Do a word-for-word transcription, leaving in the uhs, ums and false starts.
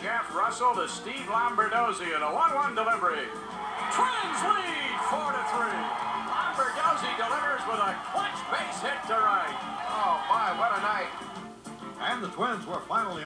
Jeff Russell to Steve Lombardozzi in a one one delivery. Twins lead four to three. Lombardozzi delivers with a clutch base hit to right. Oh, my, what a night. And the Twins were finally